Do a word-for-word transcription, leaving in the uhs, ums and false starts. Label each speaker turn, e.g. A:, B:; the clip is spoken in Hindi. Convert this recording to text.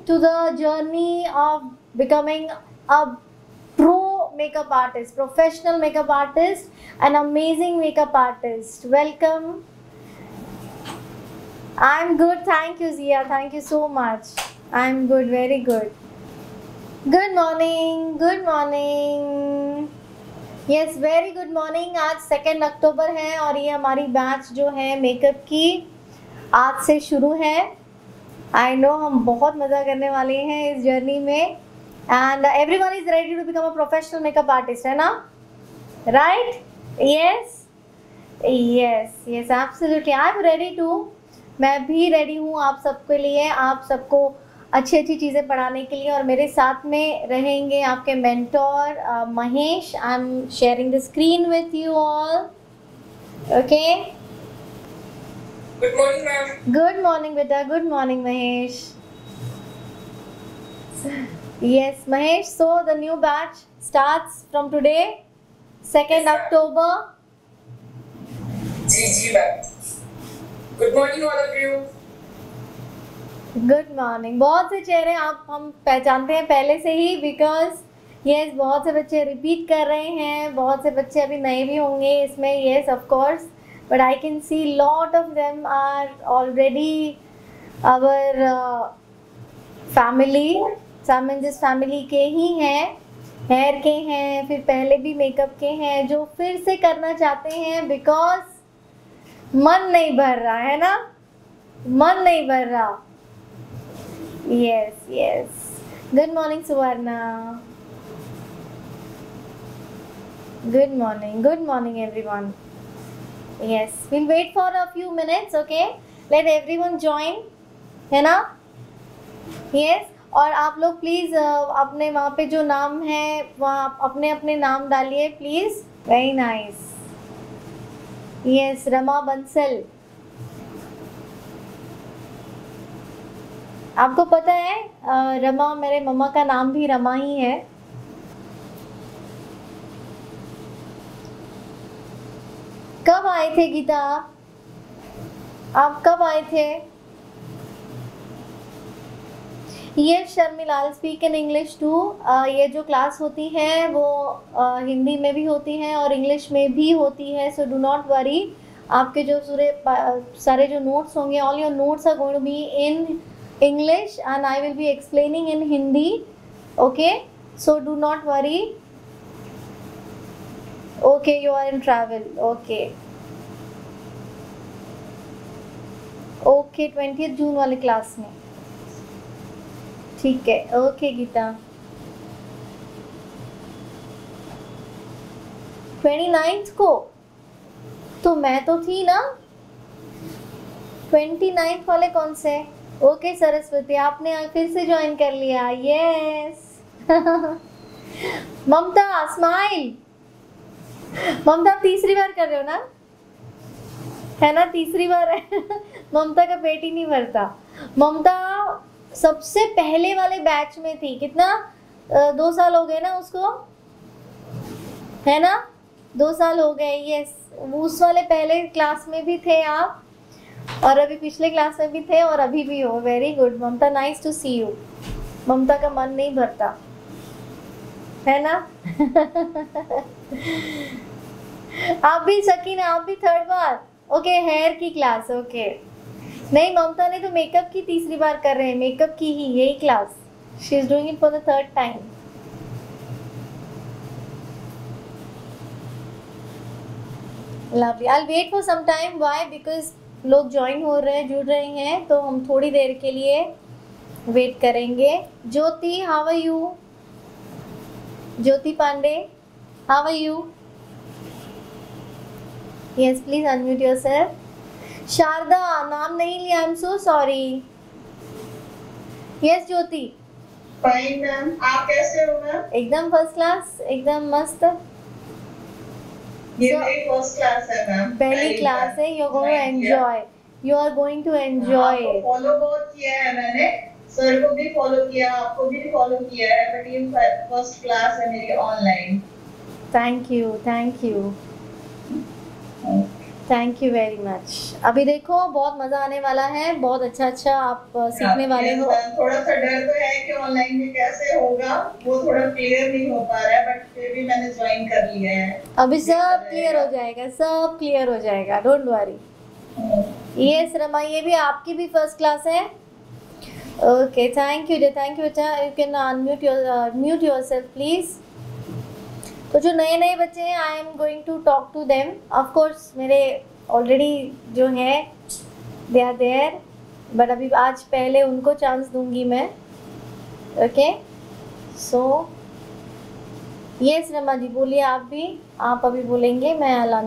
A: to the journey of becoming a pro makeup artist, professional makeup artist, an amazing makeup artist. Welcome. I'm good, thank you Zia, thank you so much. I'm good, very good. Good morning, good morning. Yes, very good morning. आज सेकेंड अक्टूबर है और ये हमारी बैच जो है मेकअप की आज से शुरू है। आई नो हम बहुत मज़ा करने वाले हैं इस जर्नी में and everyone is ready to become a professional makeup artist, है ना? Right? Yes yes yes absolutely, I am ready to. मैं भी रेडी हूँ आप सबके लिए, आप सबको अच्छी अच्छी चीज़ें पढ़ाने के लिए। और मेरे साथ में रहेंगे आपके mentor Mahesh. I am sharing the screen with you all. Okay,
B: good morning ma'am.
A: Good morning बेटा, good morning Mahesh. Yes Mahesh, so the new batch starts from today second October.
B: जी जी ma'am. Good morning all of you.
A: Good morning. बहुत से चेहरे आप हम पहचानते हैं पहले से ही, बिकॉज यस बहुत से बच्चे रिपीट कर रहे हैं, बहुत से बच्चे अभी नए भी होंगे इसमें। Yes of course, but I can see lot of them are already our uh, family, सामंजस फैमिली के ही हैं, हेयर के हैं, फिर पहले भी मेकअप के हैं, जो फिर से करना चाहते हैं बिकॉज मन नहीं भर रहा है ना, मन नहीं भर रहा। Yes yes, good morning Suvarna, good morning, good morning everyone. Yes, we'll wait for a few minutes, okay? Let everyone join, है ना? Yes, और आप लोग प्लीज़ अपने वहाँ पे जो नाम है वहाँ अपने अपने नाम डालिए please. Very nice. Yes, Rama Bansal. आपको पता है रमा, मेरे मम्मा का नाम भी रमा ही है। कब आए थे गीता, आप कब आए थे? ये Sharmila, I speak in English too. ये जो क्लास होती है वो uh, हिंदी में भी होती है और इंग्लिश में भी होती है, सो डू नॉट वरी। आपके जो सारे सारे जो नोट्स होंगे, all your notes are going to be in English and I will be explaining in Hindi, okay? So do not worry. Okay, you are in travel, okay okay, twentieth June वाले क्लास में, ठीक है। ओके गीता, ट्वेंटी नाइन्थ को तो मैं तो थी ना। ट्वेंटी नाइन्थ वाले कौन से? ओके सरस्वती, आपने फिर से ज्वाइन कर लिया। यस ममता, स्माइल। ममता आप तीसरी बार कर रहे हो ना, है ना? तीसरी बार है। ममता का पेट ही नहीं भरता। ममता सबसे पहले वाले बैच में थी, कितना दो साल हो गए ना उसको, है ना? दो साल हो गए। यस, उस वाले पहले क्लास में भी थे आप, और अभी पिछले क्लास में भी थे और अभी भी हो। Very good Mamta, nice to see you. Mamta का मन नहीं भरता, है ना? आप भी सकीना, आप भी थर्ड बार। ओके, हेयर की क्लास, ओके। नहीं, ममता ने तो मेकअप की तीसरी बार कर रहे हैं, मेकअप की ही यही class. She is doing it for the third time. Lovely, I will wait for some time. Why? Because लोग ज्वाइन हो रहे हैं, जुड़ रहे हैं, तो हम थोड़ी देर के लिए वेट करेंगे। Jyoti, how are you? Jyoti Pandey, how are you? Yes, please unmute yourself. Sharda, नाम नहीं लिया, I am so sorry. Yes Jyoti.
C: Fine ma'am, आप कैसे हो मैम?
A: एकदम फर्स्ट क्लास, एकदम मस्त।
C: ये मेरी फर्स्ट क्लास है मैम,
A: पहली क्लास है। You are going to enjoy, you are going to enjoy.
C: Follow बहुत किया है मैंने, सर को भी फॉलो किया, आपको भी फॉलो किया है, बट ये फर्स्ट क्लास है मेरी online.
A: Thank you, thank you. Thank you very much. अभी देखो बहुत मज़ा आने वाला है, बहुत अच्छा अच्छा आप uh, सीखने वाले
C: Yes,
A: हो।
C: ma'am, थोड़ा सा डर तो है कि ऑनलाइन में कैसे होगा, वो थोड़ा क्लियर नहीं हो पा रहा है, बट फिर भी मैंने ज्वाइन कर लिया है।
A: अभी सब क्लियर हो जाएगा, सब क्लियर हो जाएगा, डोंट वरी। यस रमा, ये भी आपकी भी फर्स्ट क्लास है। Okay thank you thank you बेटा, you can unmute your mute yourself please. तो जो नए नए बच्चे हैं, I am going to talk to them. Of course मेरे ऑलरेडी जो है दे आर देयर, बट अभी आज पहले उनको चांस दूंगी मैं। Okay so yes Rama ji बोलिए, आप भी, आप अभी बोलेंगे, मैं